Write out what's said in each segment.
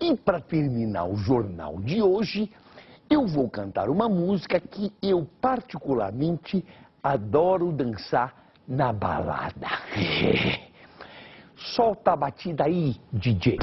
E para terminar o jornal de hoje, eu vou cantar uma música que eu particularmente adoro dançar na balada. Solta a batida aí, DJ.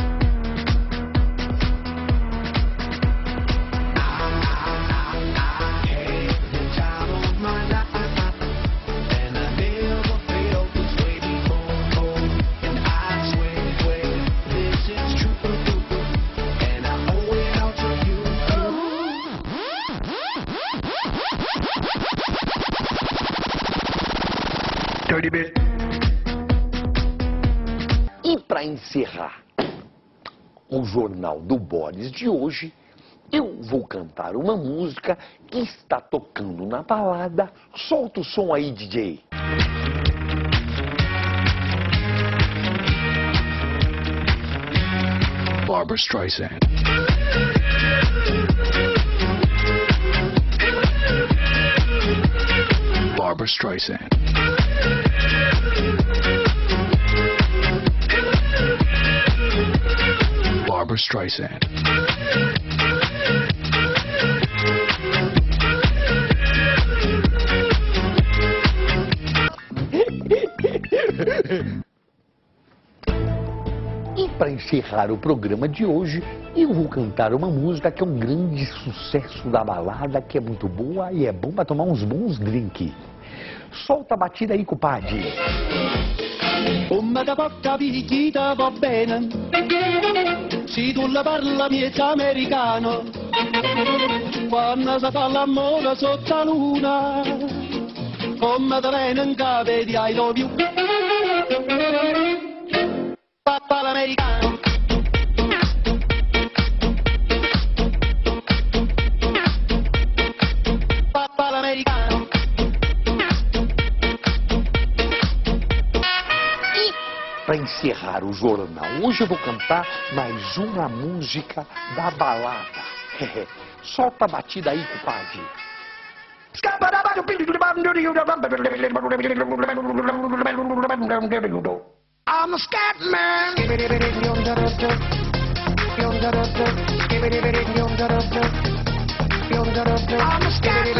E para encerrar o Jornal do Boris de hoje, eu vou cantar uma música que está tocando na balada. Solta o som aí, DJ. Barbra Streisand. Barbra Streisand. Barbra Streisand. E para encerrar o programa de hoje, eu vou cantar uma música que é um grande sucesso da balada, que é muito boa e é bom para tomar uns bons drinks. Solta a batida aí, compadre. Come da porca picchita va bene, se tu la parla miezza americano, quando si fa l'amore sotto la luna, come da bene in cave di I love you, papà l'americano. Papà l'americano. Para encerrar o jornal, hoje eu vou cantar mais uma música da balada. Solta a batida aí, compadre. I'm a scat man. I'm a scat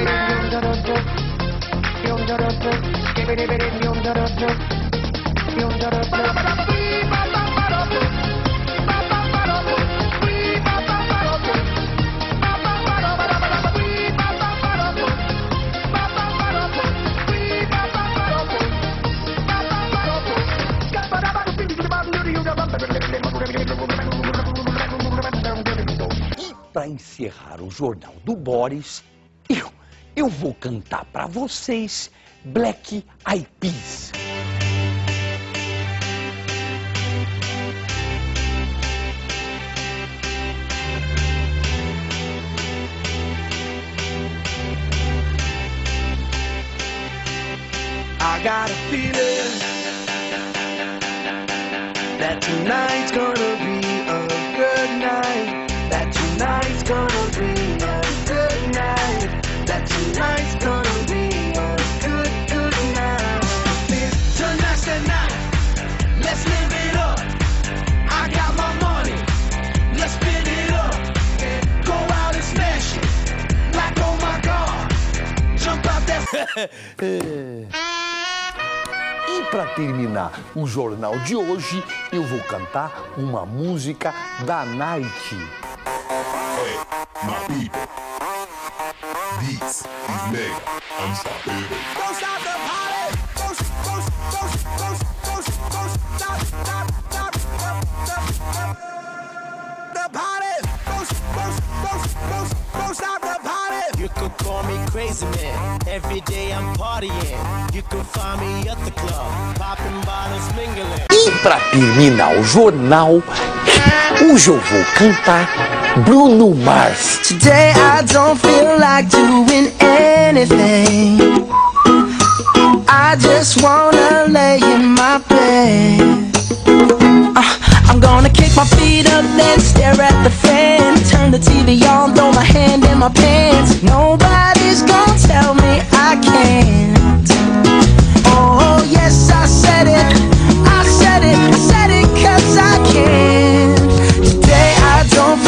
E para encerrar o Jornal do Boris, eu vou cantar para vocês Black Eyed Peas. I got a feeling that tonight's gonna be a good night. That tonight's gonna be a good night. That tonight's gonna be a good night. Tonight's the night. Let's live it up. I got my money. Let's spin it up. Go out and smash it. Like oh my God. Jump out that. E para terminar o jornal de hoje, eu vou cantar uma música da Nike. Hey, my people, this is Mega Unstoppable. Don't stop the party. Don't stop. The party. Don't stop the party. You could call me crazy man. Every day I'm partying. You can find me at the club, popping bottles, mingling. E para terminar o jornal, hoje eu vou cantar Bruno Mars. Today I don't feel like doing anything. I just wanna lay in my bed. I'm gonna kick my feet up, then stare at the fan. Turn the TV on, throw my hand in my pants. Nobody's gonna tell me I can't. Oh yes, I said it. I said it 'cause I can. Today I don't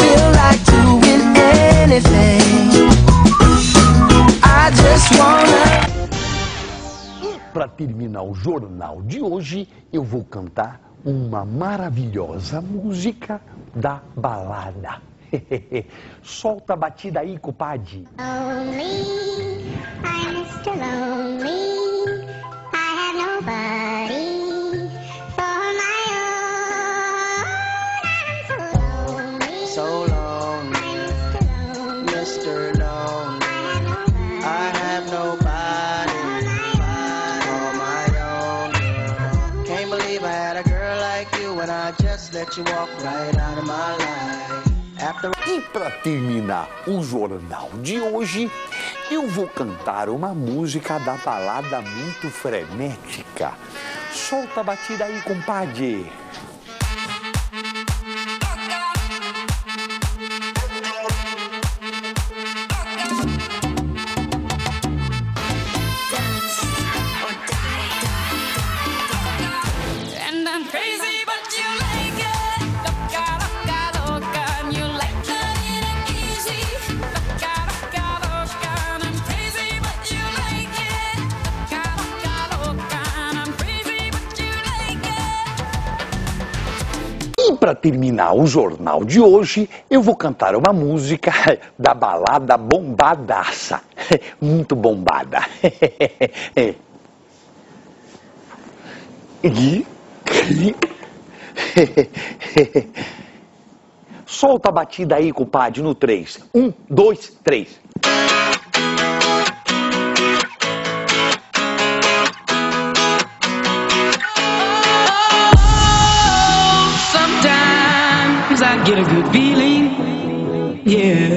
o jornal de hoje, eu vou cantar uma maravilhosa música da balada. Solta a batida aí, compadre. Lonely, I'm Mr. Lonely. I have nobody for my own. I'm So lonely, I'm Mr. Lonely. Mr. Lonely. I have I have nobody on my own. Can't believe I had a girl like you and I just let you walk right out of my life. After E para terminar o jornal de hoje, eu vou cantar uma música da balada muito frenética. Solta a batida aí, compadre. And I'm crazy, but you like it. Loca, loca, loca, and you like it easy. Loca, loca, loca, and I'm crazy, but you like it. Loca, loca, loca, and I'm crazy, but you like it. E para terminar o jornal de hoje, eu vou cantar uma música da balada bombadaça. Muito bombada. Solta a batida aí, compadre, no 3. 1, 2, 3. Sometimes I get a good feeling, yeah.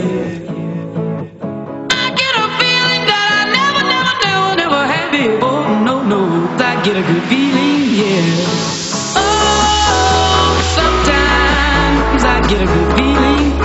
I get a feeling that I never had before. No, I get a good feeling, yeah. Oh, sometimes I get a good feeling.